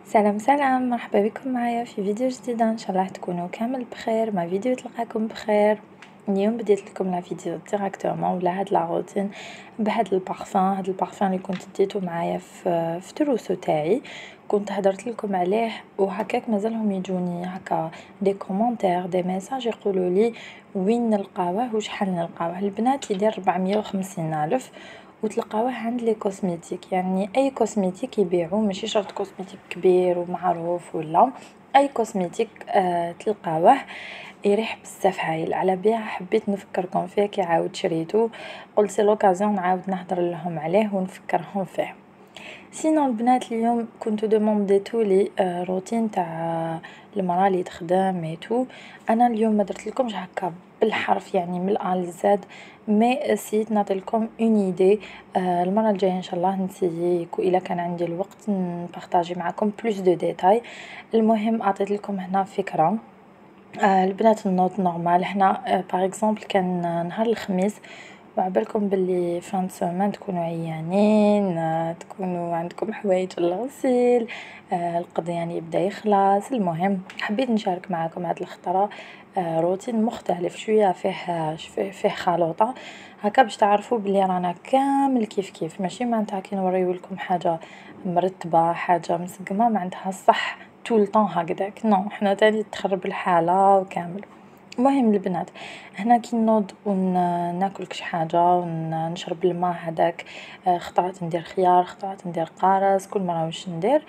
سلام سلام، مرحبا بكم معايا في فيديو جديدة. ان شاء الله تكونوا كامل بخير. مع فيديو تلقاكم بخير. اليوم بديت لكم لا فيديو ديراكتومون ولا هاد لا روتين بهاد البارفان. هاد البارفان اللي كنت ديتو معايا في تروسو تاعي، كنت هدرت لكم عليه وهكاك مازالهم يجوني هكا دي كومونتير دي ميساج يقولوا لي وين نلقاوه وشحال نلقاوه. البنات يدير 450 الف وتلقاوه عند لي كوسميتيك، يعني اي كوسميتيك يبيعو، ماشي شرط كوسميتيك كبير ومعروف ولا اي كوسميتيك تلقاوه يريح بزاف هايل. على بها حبيت نفكركم فيه كي عاود شريتو، قلت سي لوكازيون نعاود نهضر لهم عليه ونفكرهم فيه. سينو البنات اليوم كنتو دومونديتو لي روتين تاع المراه اللي تخدم ميتو. انا اليوم ما درت لكمش هكا بالحرف يعني من الأ للزاد، مي سيت نعطيلكم اون ايدي. المره الجايه ان شاء الله نسيي الا كان عندي الوقت نبارطاجي معكم بلوس دو ديتاي. المهم عطيت لكم هنا فكره. البنات النوض نورمال هنا باغ اكزومبل كان نهار الخميس، وعبالكم باللي فان سومان تكونوا عيانين، تكونوا عندكم حوايج للغسيل، القضيان يعني يبدا يخلص. المهم حبيت نشارك معكم هاد الخطره روتين مختلف شويه، فيه خلوطه هكا باش تعرفوا بلي رانا كامل كيف كيف، ماشي معناتها كي نوريو لكم حاجه مرتبه حاجه مسقمه معناتها صح طول طون هكداك، نو حنا تاني تخرب الحاله وكامل. المهم البنات هنا كي نوض وناكل كش حاجه ونشرب الماء هذاك، خطرات ندير خيار، خطرات ندير قارص، كل مره واش ندير.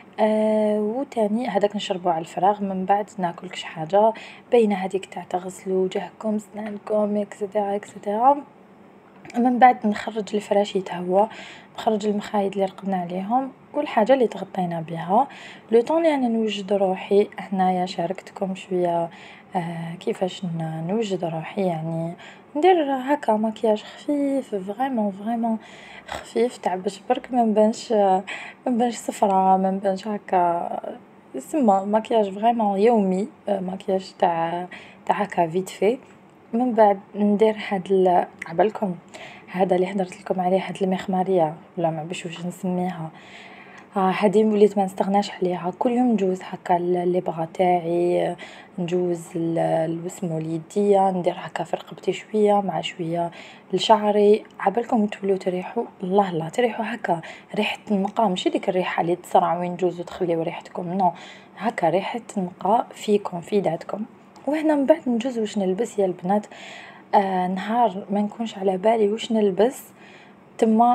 وتاني هذاك نشربو على الفراغ، من بعد ناكل كش حاجه بين هذيك تاع تغسلوا وجهكم سنانكم اكسيتيرا اكسيتيرا. من بعد نخرج الفراش يتهوى، نخرج المخايد اللي رقدنا عليهم والحاجه اللي تغطينا بها. لو طون يعني نوجد روحي هنايا شاركتكم شويه كيفاش نوجد روحي، يعني ندير هكا مكياج خفيف فريمون خفيف تاع باش برك ما نبانش صفرا، ما نبانش هكا يسمى مكياج فريمون يومي، مكياج تاع هكا فيت في. من بعد ندير عبالكم هذا اللي حضرت لكم عليه، هاد المخماريه ولا ما باش واش نسميها، هادي وليت ما نستغناش عليها. كل يوم نجوز هكا لي بغا تاعي، نجوز الوسمو اليديه، ندير هكا في رقبتي شويه مع شويه لشعري. عبالكم تولوا تريحوا الله الله، تريحوا هكا ريحه النقاء، ماشي ديك الريحه اللي تسرع وين نجوز وتخليو ريحتكم، نو هكا ريحه النقاء فيكم في ذاتكم. وهنا من بعد نجوز واش نلبس يا البنات. نهار ما نكونش على بالي واش نلبس، تما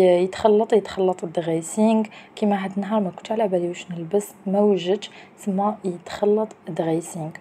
يتخلط الدغيسينغ. كيما هاد النهار ما كنتش على بالي واش نلبس، ما وجدتش، تما يتخلط الدغيسينغ.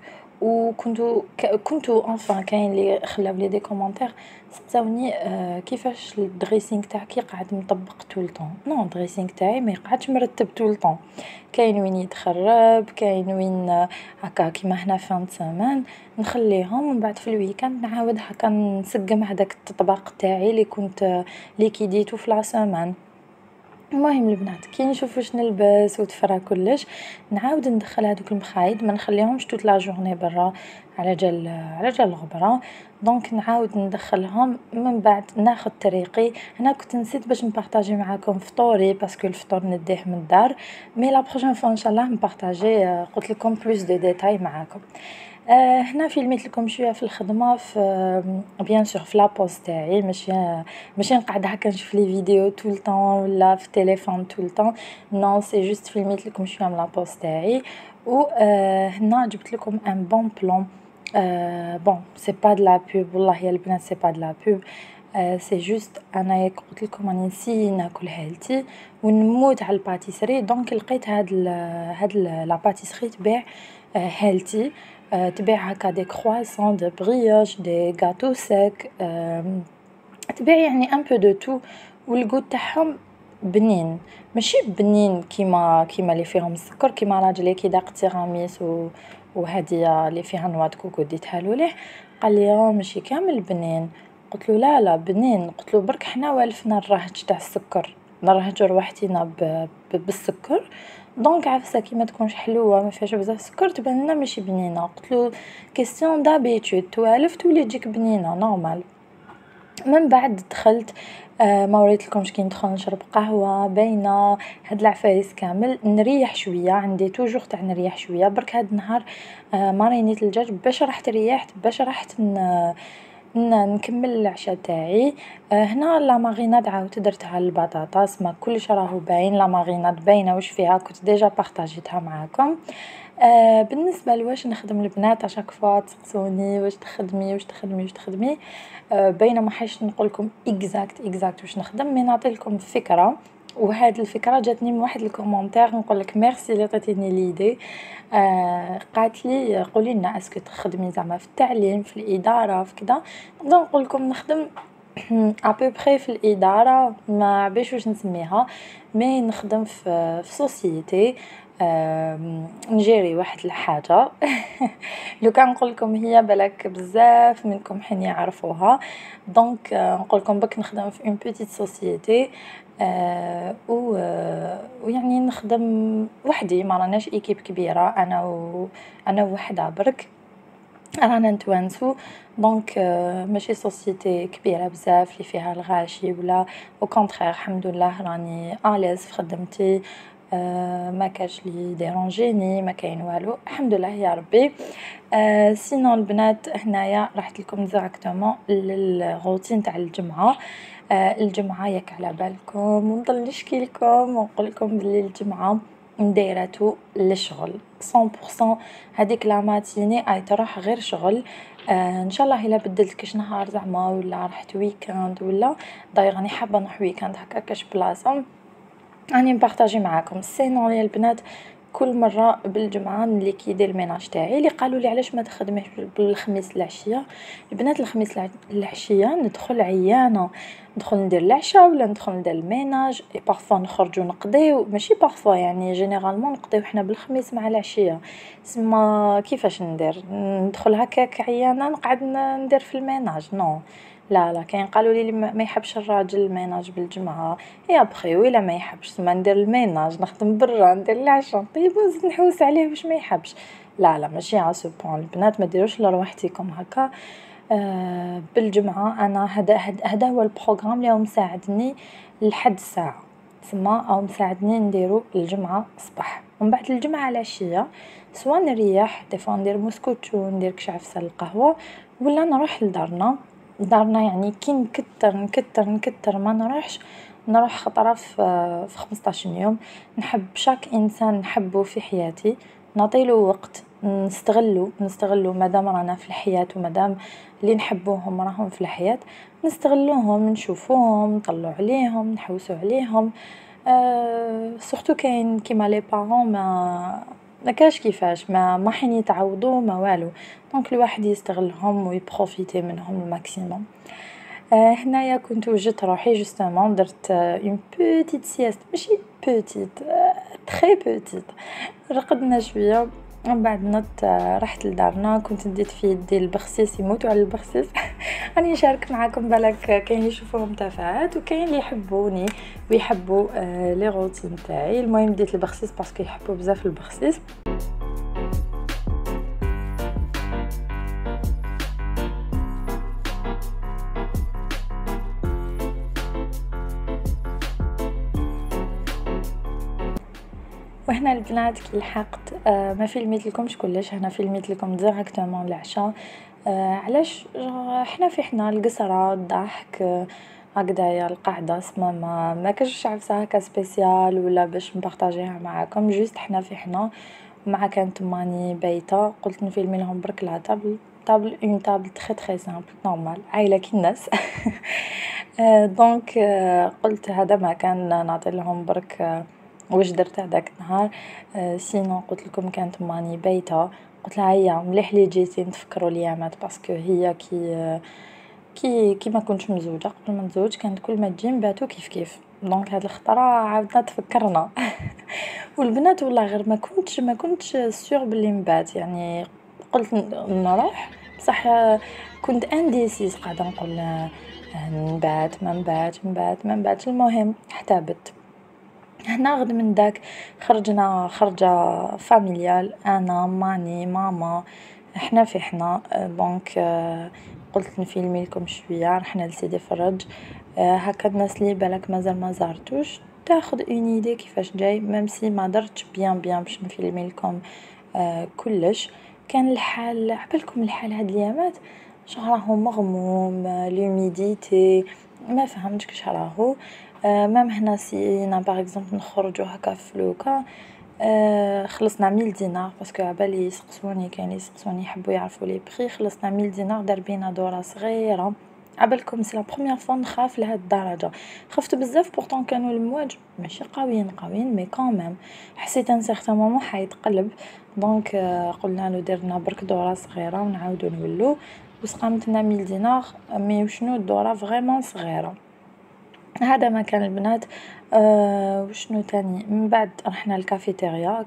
كنتو انفان كاين اللي خلاو لي دي كومونتير سقساوني كيفاش الدغيسينغ تاعك يقعد مطبق طول طون. نو الدغيسينغ تاعي ما يقعدش مرتب طول طون، كاين وين يتخرب، كاين وين هكا كيما هنا فان سيمان نخليهم، ومن بعد في الويكاند نعاود هكا نسقم هذاك التطباق تاعي اللي كنت اللي كيديتو في العسامان. المهم البنات كي نشوف واش نلبس وتفرى كلش، نعاود ندخل هذوك المخايد، ما نخليهمش توت لا جورني برا على جال الغبره. دونك نعاود ندخلهم، من بعد ناخذ طريقي. انا كنت نسيت باش نبارطاجي معاكم فطوري باسكو الفطور نديه من الدار، مي لا بروجين فوا ان شاء الله نبارطاجي قلت لكم بلوس دي ديتاي معاكم. هنا فيلميت لكم شويه في الخدمه، في بيان سور في لابوز تاعي، ماشي نقعد هكا نشوف لي فيديو طول طون ولا في التليفون طول طون، نو سي جوست فيلميت لكم شويه من لابوز تاعي. و هنا جبت لكم ان بون بلون. بون سي با د لا بوب والله يا البنات، سي با د لا بوب، سي جوست انا قلت لكم راني نسي ناكل هيلتي ونموت على الباتيسري، دونك لقيت هاد لا باتيسري تبيع هيلتي، تبيع هكا دي كرواسون دي بريوش دي غاتو سيك، تبيع يعني ان بو دو تو، والغو تاعهم بنين، ماشي بنين كيما اللي فيهم السكر، كيما راجلي كي داق تيراميس وهديه اللي فيها نواد كوكو ديتها له ليه، قال لي ماشي كامل بنين. قلت له لا لا بنين، قلت له برك حنا والفنا الرهج تاع السكر، نرهجوا روحتنا بالسكر، دونك عفسه كي ما تكونش حلوه ما فيهاش بزاف سكر تبان لنا ماشي بنينه. قلت له كيستيون دابيتود، توالف تولي تجيك بنينه نورمال. من بعد دخلت ما وريتلكمش كي ندخل نشرب قهوة باينة هاد العفايس كامل نريح شوية عندي توجور تاع نريح شوية برك هاد النهار ما رينيت الدجاج باش رحت ريحت باش رحت نكمل العشاء تاعي. هنا لا ماريناد عاودت درتها البطاطس ما كلش راهو باين لا ماريناد باينه واش فيها كنت ديجا بارطاجيتها معاكم. بالنسبه لواش نخدم البنات اشاك فوا تسقسوني واش تخدمي واش تخدمي واش تخدمي. باينه ما حيش نقول لكم اكزاكت واش نخدم مي نعطيلكم فكره. وهاد الفكره جاتني من واحد الكومونتير نقول لك ميرسي اللي عطيتيني ليدي. قالت لي قولي لنا اسكو تخدمي زعما في التعليم في الاداره في كذا. نقدر نقول لكم نخدم ابوبري في الاداره ما عبيش واش نسميها مي نخدم في سوسيتي. نجيري واحد الحاجه لو كان نقول لكم هي بالك بزاف منكم حين يعرفوها دونك نقول لكم بك نخدم في اون بيتيت سوسيتي. ويعني نخدم وحدي ما راناش ايكيب كبيره انا وحده برك رانا نتوانسو دونك ماشي سوسيتي كبيره بزاف اللي فيها الغاشي ولا او كونطرير الحمد لله راني اليز في خدمتي. ما كاش لي ديرونجيني ما كاين والو الحمد لله يا ربي. سينو البنات هنايا رحت لكم ديريكتومون للروتين تاع الجمعه. الجمعه ياك على بالكم ونضل نشكي لكم ونقول لكم بلي الجمعه نديراتو للشغل 100%. هذيك لا ماتيني اي تروح غير شغل. ان شاء الله الا بدلت كاش نهار زعما ولا رحت ويكاند ولا داير راني حابه نروح ويكاند هكا كاش بلاصه راني نبارطاجي معاكم سينو يا البنات. كل مره بالجمعه اللي كيدير الميناج تاعي اللي قالوا لي علاش ما تخدميش بالخميس العشيه. البنات الخميس العشيه ندخل عيانه ندخل ندير العشاء ولا ندخل ندير الميناج اي بارفو نخرجوا نقضيو ماشي بارفو يعني جينيرالمون نقضيو حنا بالخميس مع العشيه. سما كيفاش ندير ندخل هكاك عيانه نقعد ندير في الميناج نو لا كاين قالوا لي ما يحبش الراجل الميناج بالجمعه يا بخي ولا ما يحبش ما ندير الميناج نخدم برا ندير العشاء طيب نزيد نحوس عليه واش ما يحبش. لا ماشي على سو بوين البنات ما ديروش لروحتكم هكا. بالجمعه انا هذا هو البروغرام اللي هو مساعدني لحد الساعه تسمى او مساعدني نديرو الجمعه الصباح ومن بعد الجمعه العشيه سواء نريح ديفا ندير موسكوتشو ندير كشعفسه القهوه ولا نروح لدارنا يعني كي نكتر ما نروح خطره في 15 يوم. نحب شاك انسان نحبه في حياتي نعطيله وقت نستغلو مادام رانا في الحياه ومادام اللي نحبوهم راهم في الحياه نستغلوهم نشوفوهم نطلعوا عليهم نحوسوا عليهم. سورتو كاين كيما لي بارون ما كاش كيفاش ما حين يتعوضوا ما والو دونك الواحد يستغلهم ويبروفيتي منهم الماكسيموم. هنايا كنت وجدت روحي جوستومون درت اون بوتيت سياست ماشي بوتيت تري بوتيت رقدنا شويه من بعد نط رحت لدارنا كنت نديت في يدي البخسيس يموتوا على البخسيس راني نشارك معكم بالك كاين يشوفوهم تافهات وكاين اللي يحبوني ويحبوا لي روتين تاعي. المهم ديت البخسيس باسكو يحبوا بزاف البخسيس. وهنا البنات كي لحقت ما فيلميت لكمش كلش هنا فيلميت لكم ديريكتومون العشاء. علاش حنا في حنا القصره الضحك هكذايا القعده سما ما كاش عفسه هكا سبيسيال ولا باش نبارطاجيها معاكم جوست حنا في حنا مع كانت ماني بايته قلت نفيلمي لهم برك لا طابل اون طابل تري سامبل نورمال عائله كي الناس. دونك قلت هذا ما كان نعطي لهم برك واش درت هذاك النهار. سينو قلت لكم كانت ماني بايته قلت لها هيا مليح لي جيتي نتفكروا الايامات باسكو هي كي ما كنتش مزوجه قبل ما نتزوج كانت كل ما تجي نباتو كيف دونك هاد الخطره عاودنا تفكرنا. والبنات والله غير ما كنتش سيغ بلي نبات يعني قلت نروح بصح كنت انديسيس قاعده نقول نبات ما نبات المهم حتى بت. هنا غد من داك خرجنا خرجه فاميليال انا ماني ماما احنا في حنا دونك قلت نفيلمي لكم شويه، رحنا لسيدي فرج. هكا الناس اللي بالك مازال ما زارتوش تاخذ اون ايدي كيفاش جاي، ميم سي ما درتش بيان باش نفيلمي لكم كلش. كان الحال عبالكم الحال هاد اليامات شهره مغموم، لوميديتي ما فهمتش كيش راهو. مام هنا سينا باغ اكزومبل نخرجوا هكا في لوكا، خلصنا 1000 دينار باسكو عبالي يسقسوني، كاين يسقسوني يحبوا يعرفوا لي بخي. خلصنا 1000 دينار دربينا دوره صغيره. عبالكم سي لا بروميير فوا نخاف لهاد الدرجه، خفت بزاف بورطون كانوا المواج ماشي قويين مي كوميم حسيت ان سيغتان مومون حيتقلب. دونك قلنا له دير لنا برك دوره صغيره ونعاودو نولو. وسقامتنا 1000 دينار مي وشنو الدوره فريمون صغيره. هذا مكان البنات. وشنو تاني من بعد رحنا الكافيتيريا.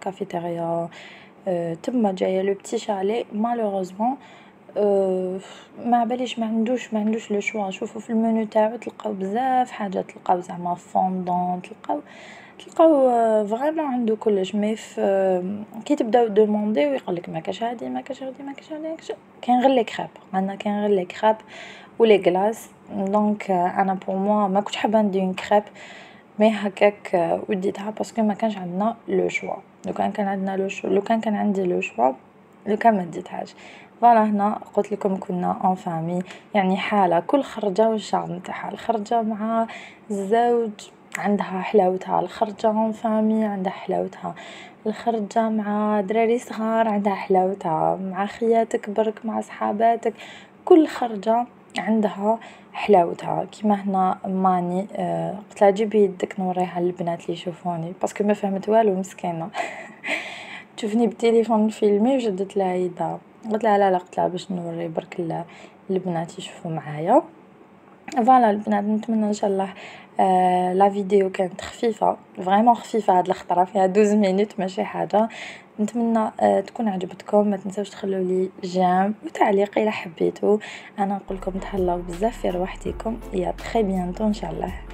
تما جايه لو بتي شالي مالوغوزمون ما باليش ما عندوش لو شوا. شوفوا في المنيو تاعو تلقاو بزاف حاجات، تلقاو زعما فوندون، تلقاو فريمون عنده كلش. مي كي تبداو دوموندي ويقولك ما كاش هادي ما كاش هادي ما كاش هادي، كاين غير لي كريب عندنا، كاين غير لي كريب ولي غلاس. دونك انا بور موا ما كنتش حابه ندير اون كريب، مي هكاك وديتها باسكو ما كانش عندنا لو شوا. لو كان عندنا لو شوا، لو كان عندي لو شوا لو كان ما ديتهاش. فوالا هنا قلت لكم كنا اون فامي، يعني حاله كل خرجه والشعب نتاعها. الخرجه مع الزوج عندها حلاوتها، الخرجه اون فامي عندها حلاوتها، الخرجه مع دراري صغار عندها حلاوتها، مع خياتك برك مع صحاباتك، كل خرجه عندها حلاوتها. كيما هنا ماني قلت لها جيبي يدك نوريها للبنات اللي يشوفوني باسكو ما فهمت والو مسكينه. تشوفني بالتليفون فيلمي وجدت لها يدها، قلت لها لا قلت لها باش نوري برك البنات يشوفوا معايا. فوالا البنات نتمنى ان شاء الله لا فيديو كانت خفيفه فريمون خفيفه، هاد الخطره فيها 12 مينوت ماشي حاجه. نتمنى تكون عجبتكم. ما تنسوش تخلوا لي جيم وتعليق الا حبيتوا. انا نقول لكم تهلاو بزاف في رواحتكم، يا تري بيانتو ان شاء الله.